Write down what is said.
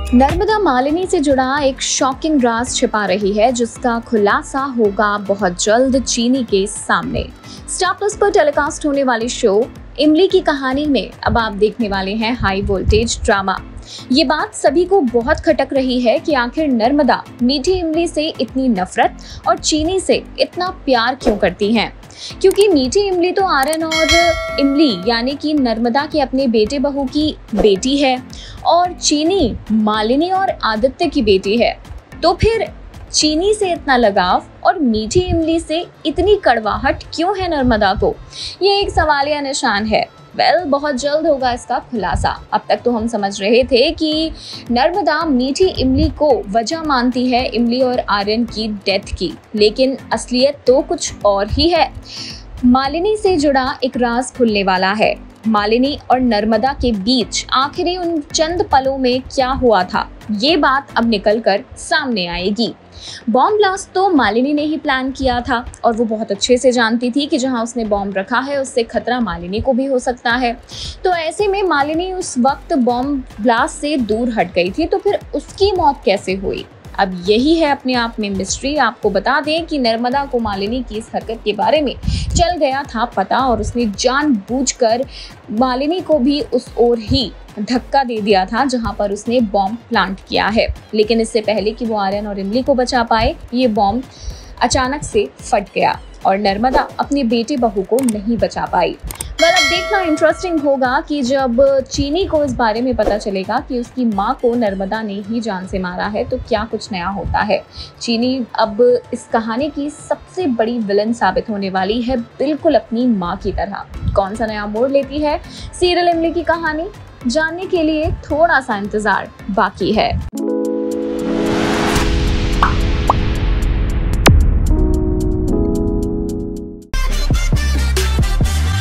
नर्मदा मालिनी से जुड़ा एक शॉकिंग राज छिपा रही है, जिसका खुलासा होगा बहुत जल्द चीनी के सामने। स्टार प्लस पर टेलीकास्ट होने वाली शो इमली की कहानी में अब आप देखने वाले हैं हाई वोल्टेज ड्रामा। ये बात सभी को बहुत खटक रही है कि आखिर नर्मदा मीठी इमली से इतनी नफरत और चीनी से इतना प्यार क्यों करती हैं। क्योंकि मीठी इमली तो आर्यन और इमली यानी कि नर्मदा के अपने बेटे बहू की बेटी है और चीनी मालिनी और आदित्य की बेटी है। तो फिर चीनी से इतना लगाव और मीठी इमली से इतनी कड़वाहट क्यों है नर्मदा को? ये एक सवालिया निशान है। बहुत जल्द होगा इसका खुलासा। अब तक तो हम समझ रहे थे कि नर्मदा मीठी इमली को वजह मानती है इमली और आर्यन की डेथ की, लेकिन असलियत तो कुछ और ही है। मालिनी से जुड़ा एक राज खुलने वाला है। मालिनी और नर्मदा के बीच आखिरी उन चंद पलों में क्या हुआ था, ये बात अब निकलकर सामने आएगी। बॉम्ब ब्लास्ट तो मालिनी ने ही प्लान किया था और वो बहुत अच्छे से जानती थी कि जहां उसने बॉम्ब रखा है उससे खतरा मालिनी को भी हो सकता है। तो ऐसे में मालिनी उस वक्त बॉम्ब ब्लास्ट से दूर हट गई थी, तो फिर उसकी मौत कैसे हुई? अब यही है अपने आप में मिस्ट्री। आपको बता दें कि नर्मदा को मालिनी की इस हरकत के बारे में चल गया था पता और उसने जानबूझकर मालिनी को भी उस ओर ही धक्का दे दिया था जहां पर उसने बॉम्ब प्लांट किया है। लेकिन इससे पहले कि वो आर्यन और इमली को बचा पाए, ये बॉम्ब अचानक से फट गया और नर्मदा अपने बेटे बहू को नहीं बचा पाई। अब देखना इंटरेस्टिंग होगा कि जब चीनी को इस बारे में पता चलेगा कि उसकी माँ को नर्मदा ने ही जान से मारा है, तो क्या कुछ नया होता है। चीनी अब इस कहानी की सबसे बड़ी विलन साबित होने वाली है, बिल्कुल अपनी माँ की तरह। कौन सा नया मोड़ लेती है सीरियल इमली की कहानी, जानने के लिए थोड़ा सा इंतजार बाकी है।